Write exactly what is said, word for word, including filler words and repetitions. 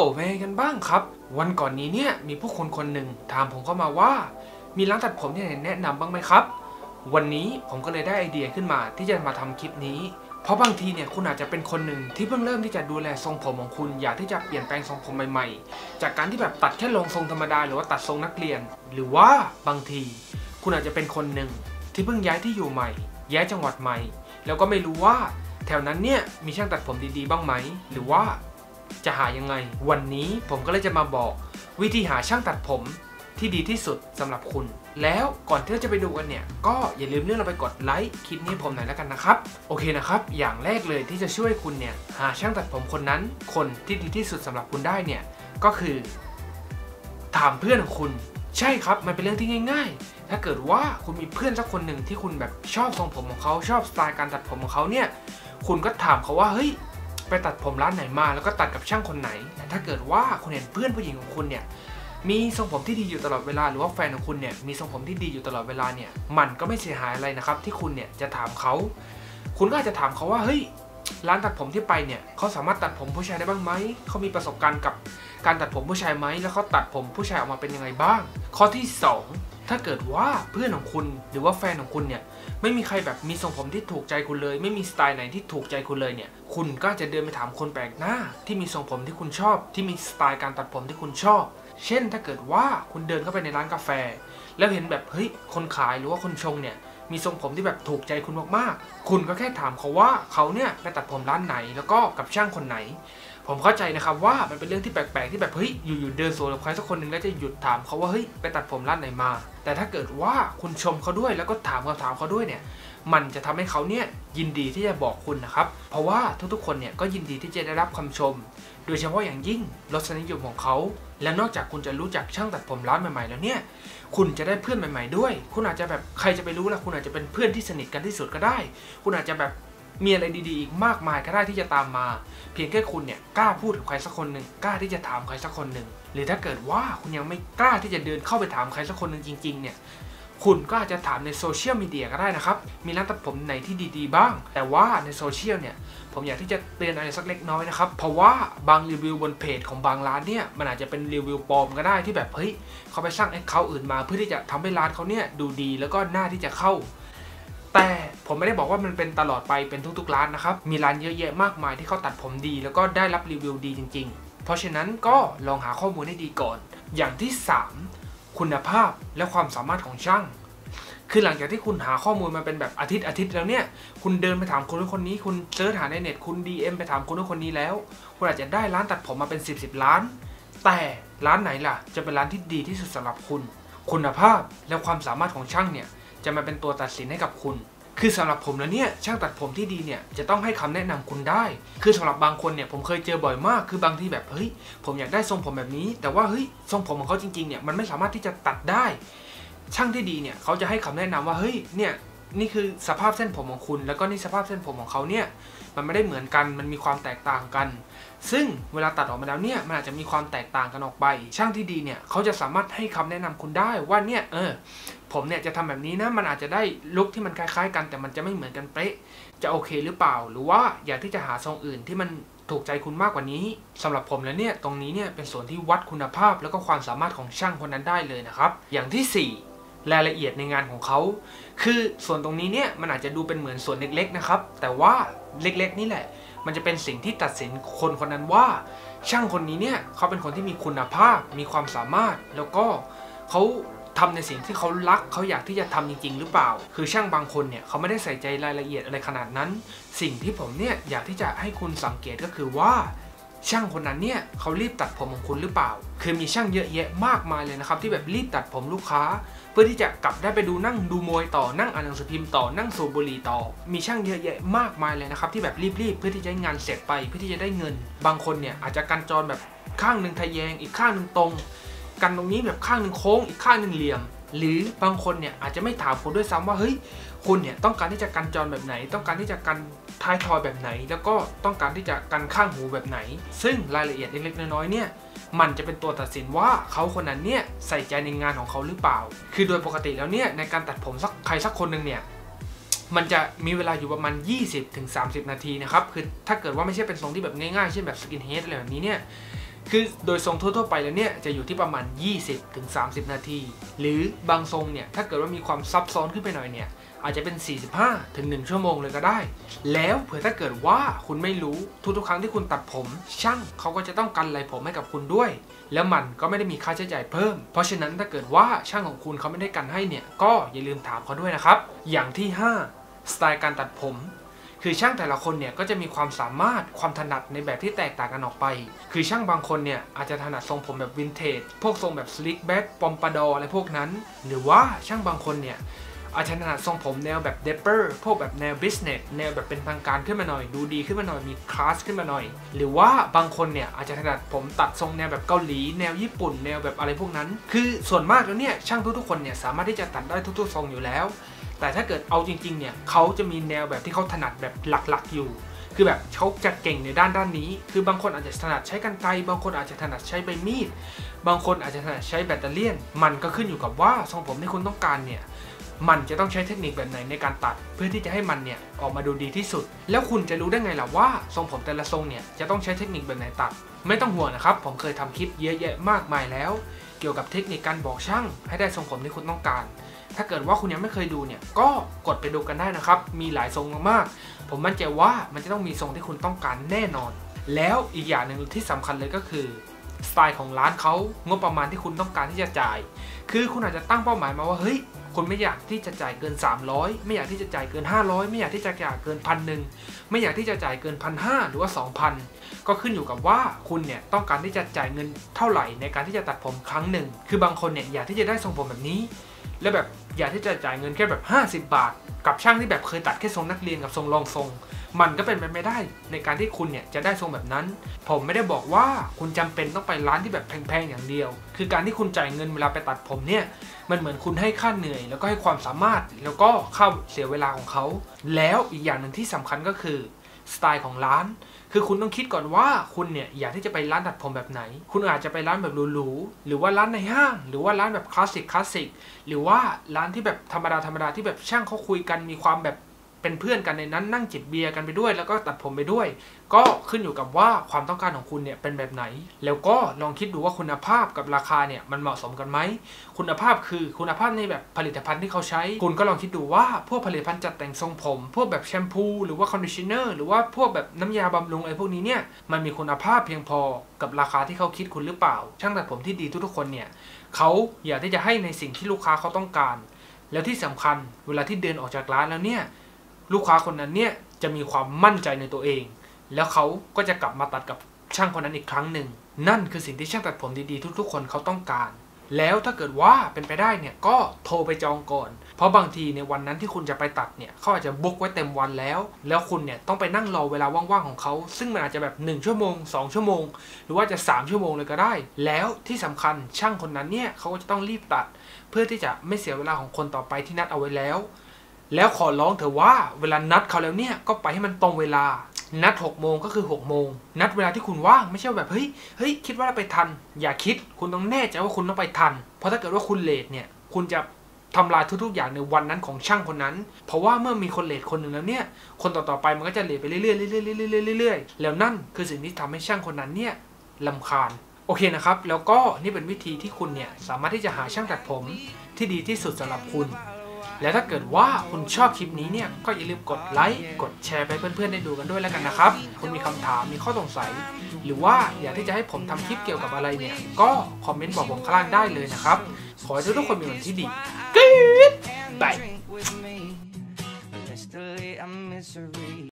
เป็นไงกันบ้างครับวันก่อนนี้เนี่ยมีผู้คนคนหนึ่งถามผมเข้ามาว่ามีร้านตัดผมที่ไหนแนะนำบ้างไหมครับวันนี้ผมก็เลยได้ไอเดียขึ้นมาที่จะมาทำคลิปนี้เพราะบางทีเนี่ยคุณอาจจะเป็นคนหนึ่งที่เพิ่งเริ่มที่จะดูแลทรงผมของคุณอยากที่จะเปลี่ยนแปลงทรงผมใหม่ๆจากการที่แบบตัดแค่ลงทรงธรรมดาหรือว่าตัดทรงนักเรียนหรือว่าบางทีคุณอาจจะเป็นคนหนึ่งที่เพิ่งย้ายที่อยู่ใหม่ย้ายจังหวัดใหม่แล้วก็ไม่รู้ว่าแถวนั้นเนี่ยมีช่างตัดผมดีๆบ้างไหมหรือว่าจะหายังไงวันนี้ผมก็เลยจะมาบอกวิธีหาช่างตัดผมที่ดีที่สุดสำหรับคุณแล้วก่อนที่เราจะไปดูกันเนี่ยก็อย่าลืมเลื่อนเราไปกดไลค์คลิปนี้ผมหน่อยแล้วกันนะครับโอเคนะครับอย่างแรกเลยที่จะช่วยคุณเนี่ยหาช่างตัดผมคนนั้นคนที่ดีที่สุดสำหรับคุณได้เนี่ยก็คือถามเพื่อนของคุณใช่ครับมันเป็นเรื่องที่ง่ายๆถ้าเกิดว่าคุณมีเพื่อนสักคนหนึ่งที่คุณแบบชอบทรงผมของเขาชอบสไตล์การตัดผมของเขาเนี่ยคุณก็ถามเขาว่าเฮ้ยไปตัดผมร้านไหนมาแล้วก็ตัดกับช่างคนไหนแต่ถ้าเกิดว่าคุณเห็นเพื่อนผู้หญิงของคุณเนี่ยมีทรงผมที่ดีอยู่ตลอดเวลาหรือว่าแฟนของคุณเนี่ยมีทรงผมที่ดีอยู่ตลอดเวลาเนี่ยมันก็ไม่เสียหายอะไรนะครับที่คุณเนี่ยจะถามเขาคุณก็อาจจะถามเขาว่าเฮ้ยร้านตัดผมที่ไปเนี่ยเขาสามารถตัดผมผู้ชายได้บ้างไหมเขามีประสบการณ์กับการตัดผมผู้ชายไหมแล้วเขาตัดผมผู้ชายออกมาเป็นยังไงบ้างข้อที่สองถ้าเกิดว่าเพื่อนของคุณหรือว่าแฟนของคุณเนี่ยไม่มีใครแบบมีทรงผมที่ถูกใจคุณเลยไม่มีสไตล์ไหนที่ถูกใจคุณเลยเนี่ยคุณก็จะเดินไปถามคนแปลกหน้าที่มีทรงผมที่คุณชอบที่มีสไตล์การตัดผมที่คุณชอบเช่นถ้าเกิดว่าคุณเดินเข้าไปในร้านกาแฟแล้วเห็นแบบเฮ้ยคนขายหรือว่าคนชงเนี่ยมีทรงผมที่แบบถูกใจคุณมากๆคุณก็แค่ถามเขาว่าเขาเนี่ยไปตัดผมร้านไหนแล้วก็กับช่างคนไหนผมเข้าใจนะครับว่ามันเป็นเรื่องที่แปลกๆที่แบบเฮ้ยอยู่ๆเดินสวนกับใครสักคนหนึ่งแล้วจะหยุดถามเขาว่าเฮ้ยไปตัดผมร้านไหนมาแต่ถ้าเกิดว่าคุณชมเขาด้วยแล้วก็ถามคำถามเขาด้วยเนี่ยมันจะทำให้เขาเนี่ยยินดีที่จะบอกคุณนะครับเพราะว่าทุกๆคนเนี่ยก็ยินดีที่จะได้รับคำชมโดยเฉพาะอย่างยิ่งรสนิยมของเขาและนอกจากคุณจะรู้จักช่างตัดผมร้านใหม่ๆแล้วเนี่ยคุณจะได้เพื่อนใหม่ๆด้วยคุณอาจจะแบบใครจะไปรู้ล่ะคุณอาจจะเป็นเพื่อนที่สนิทกันที่สุดก็ได้คุณอาจจะแบบมีอะไรดีๆอีกมากมายก็ได้ที่จะตามมาเพียงแค่คุณเนี่ยกล้าพูดกับใครสักคนหนึ่งกล้าที่จะถามใครสักคนหนึ่งหรือถ้าเกิดว่าคุณยังไม่กล้าที่จะเดินเข้าไปถามใครสักคนหนึ่งจริงๆเนี่ยคุณก็อาจจะถามในโซเชียลมีเดียก็ได้นะครับมีร้านตัดผมไหนที่ดีๆบ้างแต่ว่าในโซเชียลเนี่ยผมอยากที่จะเตือนอะไรสักเล็กน้อยนะครับเพราะว่าบางรีวิวบนเพจของบางร้านเนี่ยมันอาจจะเป็นรีวิวปลอมก็ได้ที่แบบเฮ้ยเขาไปสร้างแอคเคาท์อื่นมาเพื่อที่จะทำให้ร้านเขาเนี่ยดูดีแล้วก็น่าที่จะเข้าแต่ผมไม่ได้บอกว่ามันเป็นตลอดไปเป็นทุกๆร้านนะครับมีร้านเยอะแยะมากมายที่เขาตัดผมดีแล้วก็ได้รับรีวิวดีจริงๆเพราะฉะนั้นก็ลองหาข้อมูลให้ดีก่อนอย่างที่สามคุณภาพและความสามารถของช่างคือหลังจากที่คุณหาข้อมูลมาเป็นแบบอาทิตย์อาทิตย์แล้วเนี่ยคุณเดินไปถามคนคนนี้คุณเสิร์ชหาในเน็ตคุณ ดี เอ็ม ไปถามคนคนนี้แล้วคุณอาจจะได้ร้านตัดผมมาเป็นสิบสิบล้านแต่ร้านไหนล่ะจะเป็นร้านที่ดีที่สุดสำหรับคุณคุณภาพและความสามารถของช่างเนี่ยจะมาเป็นตัวตัดสินให้กับคุณคือสำหรับผมแล้วเนี่ยช่างตัดผมที่ดีเนี่ยจะต้องให้คำแนะนำคุณได้คือสำหรับบางคนเนี่ยผมเคยเจอบ่อยมากคือบางที่แบบเฮ้ยผมอยากได้ทรงผมแบบนี้แต่ว่าเฮ้ยทรงผมของเขาจริงๆเนี่ยมันไม่สามารถที่จะตัดได้ช่างที่ดีเนี่ยเขาจะให้คำแนะนำว่าเฮ้ยเนี่ยนี่คือสภาพเส้นผมของคุณแล้วก็นี่สภาพเส้นผมของเขาเนี่ยมันไม่ได้เหมือนกันมันมีความแตกต่างกันซึ่งเวลาตัดออกมาแล้วเนี่ยมันอาจจะมีความแตกต่างกันออกไปช่างที่ดีเนี่ยเขาจะสามารถให้คำแนะนำคุณได้ว่าเนี่ยเออผมเนี่ยจะทำแบบนี้นะมันอาจจะได้ลุคที่มันคล้ายๆกันแต่มันจะไม่เหมือนกันเป๊ะจะโอเคหรือเปล่าหรือว่าอยากที่จะหาทรงอื่นที่มันถูกใจคุณมากกว่านี้สำหรับผมแล้วเนี่ยตรงนี้เนี่ยเป็นส่วนที่วัดคุณภาพแล้วก็ความสามารถของช่างคนนั้นได้เลยนะครับอย่างที่สี่รายละเอียดในงานของเขาคือส่วนตรงนี้เนี่ยมันอาจจะดูเป็นเหมือนส่วนเล็กๆนะครับแต่ว่าเล็กๆนี่แหละมันจะเป็นสิ่งที่ตัดสินคนคนนั้นว่าช่างคนนี้เนี่ยเขาเป็นคนที่มีคุณภาพมีความสามารถแล้วก็เขาทำในสิ่งที่เขารักเขาอยากที่จะทำจริงๆหรือเปล่าคือช่างบางคนเนี่ยเขาไม่ได้ใส่ใจรายละเอียดอะไรขนาดนั้นสิ่งที่ผมเนี่ยอยากที่จะให้คุณสังเกตก็คือว่าช่างคนนั้นเนี่ยเขารีบตัดผมของคุณหรือเปล่าคือมีช่างเยอะแยะมากมายเลยนะครับที่แบบรีบตัดผมลูกค้าเพื่อที่จะกลับได้ไปดูนั่งดูมวยต่อนั่งอ่านหนังสือพิมพ์ต่อนั่งสูบบุหรี่ต่อมีช่างเยอะแยะมากมายเลยนะครับที่แบบรีบๆเพื่อที่จะให้งานเสร็จไปเพื่อที่จะได้เงินบางคนเนี่ยอาจจะกันจรแบบข้างหนึ่งทะแยงอีกข้างหนึ่งตรงกันตรงนี้แบบข้างหนึ่งโค้งอีกข้างหนึ่งเหลี่ยมหรือบางคนเนี่ยอาจจะไม่ถามคุณด้วยซ้ำว่าเฮ้ยคุณเนี่ยต้องการที่จะกันจรแบบไหนต้องการที่จะกันท้ายทอยแบบไหนแล้วก็ต้องการที่จะกันข้างหูแบบไหนซึ่งรายละเอียดเล็กๆน้อยๆเนี่ยมันจะเป็นตัวตัดสินว่าเขาคนนั้นเนี่ยใส่ใจในงานของเขาหรือเปล่าคือโดยปกติแล้วเนี่ยในการตัดผมสักใครสักคนหนึ่งเนี่ยมันจะมีเวลาอยู่ประมาณ ยี่สิบถึงสามสิบ นาทีนะครับคือถ้าเกิดว่าไม่ใช่เป็นทรงที่แบบง่ายๆเช่นแบบสกินเฮดอะไรแบบนี้เนี่ยคือโดยทรงทั่วๆไปแล้วเนี่ยจะอยู่ที่ประมาณ ยี่สิบถึงสามสิบ นาทีหรือบางทรงเนี่ยถ้าเกิดว่ามีความซับซ้อนขึ้นไปหน่อยเนี่ยอาจจะเป็น สี่สิบห้าถึงหนึ่ง ชั่วโมงเลยก็ได้แล้วเผื่อถ้าเกิดว่าคุณไม่รู้ทุกๆครั้งที่คุณตัดผมช่างเขาก็จะต้องกันไหล่ผมให้กับคุณด้วยแล้วมันก็ไม่ได้มีค่าใช้จ่ายเพิ่มเพราะฉะนั้นถ้าเกิดว่าช่างของคุณเขาไม่ได้กันให้เนี่ยก็อย่าลืมถามเขาด้วยนะครับอย่างที่ห้าสไตล์การตัดผมคือช่างแต่ละคนเนี่ยก็จะมีความสามารถความถนัดในแบบที่แตกต่างกันออกไปคือช่างบางคนเนี่ยอาจจะถนัดทรงผมแบบวินเทจพวกทรงแบบสลิกแบ็กปอมปาดออะไรพวกนั้นหรือว่าช่างบางคนเนี่ยอาจจะถนัดทรงผมแนวแบบเดปเปอร์พวกแบบแนวบิสเนสแนวแบบเป็นทางการขึ้นมาหน่อยดูดีขึ้นมาหน่อยมีคลาสขึ้นมาหน่อยหรือว่าบางคนเนี่ยอาจจะถนัดผมตัดทรงแนวแบบเกาหลีแนวญี่ปุ่นแนวแบบอะไรพวกนั้นคือส่วนมากแล้วเนี่ยช่างทุกๆคนเนี่ยสามารถที่จะตัดได้ทุกๆทรงอยู่แล้วแต่ถ้าเกิดเอาจริงๆเนี่ยเขาจะมีแนวแบบที่เขาถนัดแบบหลักๆอยู่คือแบบเขาจะเก่งในด้านด้านนี้คือบางคนอาจจะถนัดใช้กรรไกรบางคนอาจจะถนัดใช้ใบมีดบางคนอาจจะถนัดใช้แบตเตอรี่มันก็ขึ้นอยู่กับว่าทรงผมที่คุณต้องการเนี่ยมันจะต้องใช้เทคนิคแบบไหนในการตัดเพื่อที่จะให้มันเนี่ยออกมาดูดีที่สุดแล้วคุณจะรู้ได้ไงล่ะว่าทรงผมแต่ละทรงเนี่ยจะต้องใช้เทคนิคแบบไหนตัดไม่ต้องห่วงนะครับผมเคยทำคลิปเยอะแยะมากมายแล้วเกี่ยวกับเทคนิคการบอกช่างให้ได้ทรงผมที่คุณต้องการถ้าเกิดว่าคุณยังไม่เคยดูเนี่ยก็กดไปดูกันได้นะครับมีหลายทรงมากๆผมมั่นใจว่ามันจะต้องมีทรงที่คุณต้องการแน่นอนแล้วอีกอย่างหนึ่งที่สำคัญเลยก็คือสไตล์ของร้านเขางบประมาณที่คุณต้องการที่จะจ่ายคือคุณอาจจะตั้งเป้าหมายมาว่าเฮ้ยคุณไม่อยากที่จะจ่ายเกินสามร้อยไม่อยากที่จะจ่ายเกินห้าร้อยไม่อยากที่จะจ่ายเกินพันหนึ่งไม่อยากที่จะจ่ายเกินพันห้าหรือว่าสองพันก็ขึ้นอยู่กับว่าคุณเนี่ยต้องการที่จะจ่ายเงินเท่าไหร่ในการที่จะตัดผมครั้งหนึ่งคือบางคนเนี่ยอยากที่จะได้ทรงผมแบบนี้แล้วแบบอยากที่จะจ่ายเงินแค่แบบห้าสิบบาทกับช่างที่แบบเคยตัดแค่ทรงนักเรียนกับทรงรองทรงมันก็เป็นไปไม่ได้ในการที่คุณเนี่ยจะได้ทรงแบบนั้นผมไม่ได้บอกว่าคุณจำเป็นต้องไปร้านที่แบบแพงๆอย่างเดียวคือการที่คุณจ่ายเงินเวลาไปตัดผมเนี่ยมันเหมือนคุณให้ค่าเหนื่อยแล้วก็ให้ความสามารถแล้วก็ค่าเสียเวลาของเขาแล้วอีกอย่างหนึ่งที่สำคัญก็คือสไตล์ของร้านคือคุณต้องคิดก่อนว่าคุณเนี่ยอยากที่จะไปร้านตัดผมแบบไหนคุณอาจจะไปร้านแบบหรูๆหรือว่าร้านในห้างหรือว่าร้านแบบคลาสสิกคลาสสิกหรือว่าร้านที่แบบธรรมดาธรรมดาที่แบบช่างเขาคุยกันมีความแบบเป็นเพื่อนกันในนั้นนั่งจิบเบียร์กันไปด้วยแล้วก็ตัดผมไปด้วยก็ขึ้นอยู่กับว่าความต้องการของคุณเนี่ยเป็นแบบไหนแล้วก็ลองคิดดูว่าคุณภาพกับราคาเนี่ยมันเหมาะสมกันไหมคุณภาพคือคุณภาพในแบบผลิตภัณฑ์ที่เขาใช้คุณก็ลองคิดดูว่าพวกผลิตภัณฑ์จัดแต่งทรงผมพวกแบบแชมพูหรือว่าคอนดิชเนอร์หรือว่าพวกแบบน้ำยาบำรุงอะไรพวกนี้เนี่ยมันมีคุณภาพเพียงพอกับราคาที่เขาคิดคุณหรือเปล่าช่างตัดผมที่ดีทุกๆคนเนี่ยเขาอยากที่จะให้ในสิ่งที่ลูกค้าเขาต้องการแล้วที่สำคัญเวลาที่เดินออกจากร้านแล้วเนี่ยลูกค้าคนนั้นเนี่ยจะมีความมั่นใจในตัวเองแล้วเขาก็จะกลับมาตัดกับช่างคนนั้นอีกครั้งหนึ่งนั่นคือสิ่งที่ช่างตัดผมดีๆทุกๆคนเขาต้องการแล้วถ้าเกิดว่าเป็นไปได้เนี่ยก็โทรไปจองก่อนเพราะบางทีในวันนั้นที่คุณจะไปตัดเนี่ยเขาอาจจะบุ๊กไว้เต็มวันแล้วแล้วคุณเนี่ยต้องไปนั่งรอเวลาว่างๆของเขาซึ่งมันอาจจะแบบหนึ่งชั่วโมงสองชั่วโมงหรือว่าจะสามชั่วโมงเลยก็ได้แล้วที่สำคัญช่างคนนั้นเนี่ยเขาก็จะต้องรีบตัดเพื่อที่จะไม่เสียเวลาของคนต่อไปที่นัดเอาไว้แล้วแล้วขอร้องเถอะว่าเวลานัดเขาแล้วเนี่ยก็ไปให้มันตรงเวลานัดหกโมงก็คือหกโมงนัดเวลาที่คุณว่างไม่ใช่แบบเฮ้ยเฮ้ยคิดว่าเราไปทันอย่าคิดคุณต้องแน่ใจว่าคุณต้องไปทันเพราะถ้าเกิดว่าคุณเลทเนี่ยคุณจะทำลายทุกๆอย่างในวันนั้นของช่างคนนั้นเพราะว่าเมื่อมีคนเลทคนหนึ่งแล้วเนี่ยคนต่อๆไปมันก็จะเลทไปเรื่อยๆเรื่อยๆเรื่อยๆเรื่อยๆแล้วนั่นคือสิ่งที่ทำให้ช่างคนนั้นเนี่ยรำคาญโอเคนะครับแล้วก็นี่เป็นวิธีที่คุณเนี่ยสามารถที่จะหาช่างตัดผมที่ดีที่สุดสำหรับคุณและถ้าเกิดว่าคุณชอบคลิปนี้เนี่ยก็อย่าลืมกดไลค์กดแชร์ไปเพื่อนๆได้ดูกันด้วยแล้วกันนะครับคุณมีคำถามมีข้อสงสัยหรือว่าอยากที่จะให้ผมทำคลิปเกี่ยวกับอะไรเนี่ยก็คอมเมนต์บอกผมข้างล่างได้เลยนะครับขอให้ทุกคนมีวันที่ดีกรี๊ดบาย